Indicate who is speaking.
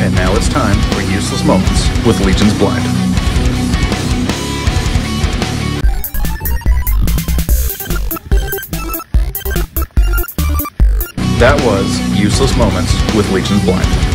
Speaker 1: And now it's time for Useless Moments with Legion's Blind. That was Useless Moments with Legion's Blind.